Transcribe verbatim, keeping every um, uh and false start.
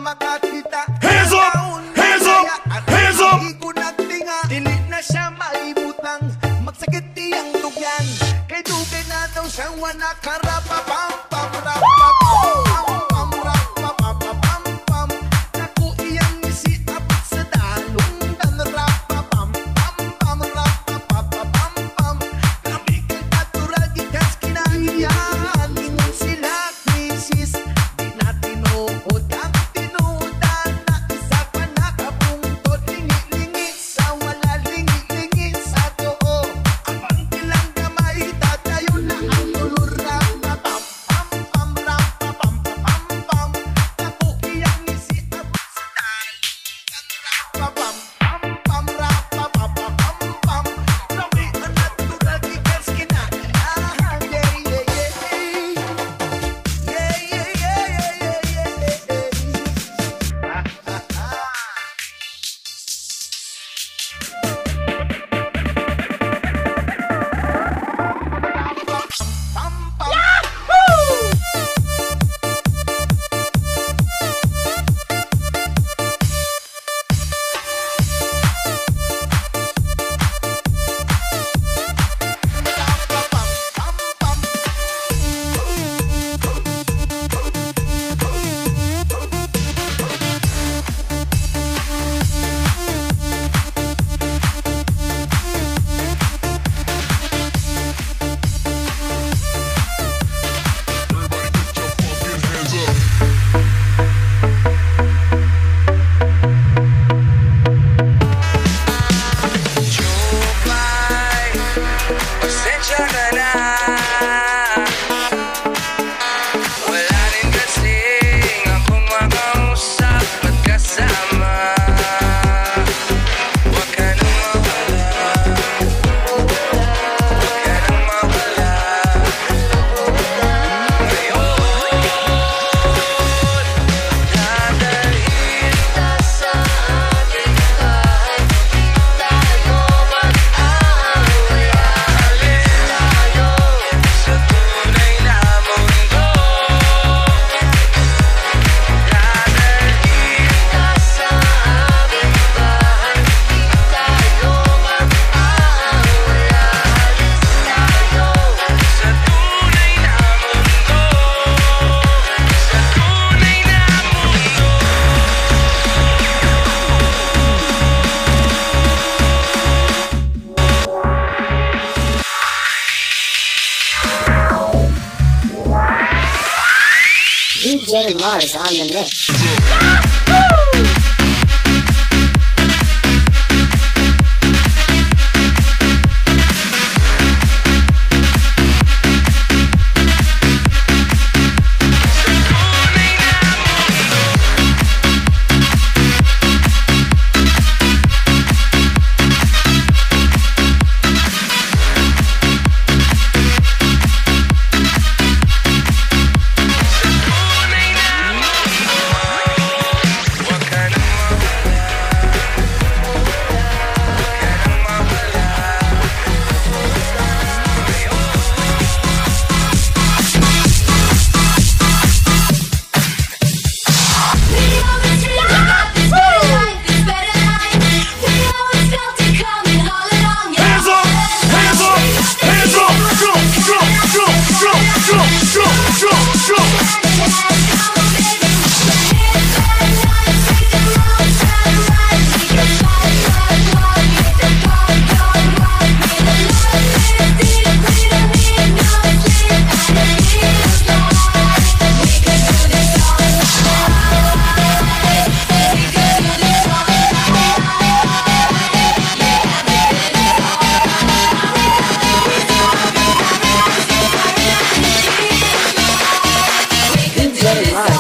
makakita. Hands up! Hands up! Hands up! Igo nagtinga, dili na siya maibutang. Magsakit iyang lugyan, kay dugay na daw siya wana karapa pam pam rap pam pam rap pam pam pam. Naku iyang isi abot sa dalong dan rap pam pam pam rap pam pam pam. Grabe kay paturagi kas kinahiyan, ingon sila krisis. Di na tinuod ang tinudan, na isa pa nakabungtod. Lingi-lingi sa wala, lingi-lingi sa too. Abang ilang gamay, tatayo na ang tulur rap pam pam pam rap pam pam pam. Naku iyang isi abot sa dalong dan rap pam pam pam rap pam pam pam. Grabe ang naturagi kas kinahiyan. Yeah, yeah, yeah. Yeah, yeah, yeah, yeah, yeah, yeah, yeah. Pam, pam. Jumay, pasensya ka na. Wala rin kasing akong makausap at kasama. Huwag ka nang mawala, huwag ka nang mawala. Ngayon, dadalhin ka sa aking bahay. Tayo mag-away, alis tayo sa tunay na mundo. Dadalhin ka sa aking bahay. Tayo mag-away, alis tayo sa tunay na mundo. Sa tunay na mundo. D J Mars on the mix. Huwag ka nang mawala, huwag ka nang mawala. We always dreamed about this better life, this better life. We always felt it coming all along. Yeah. Hands up! Hands up! Hands up! Jump! Jump! Jump! Jump! Jump! Jump! Jump! Jump! D J Mars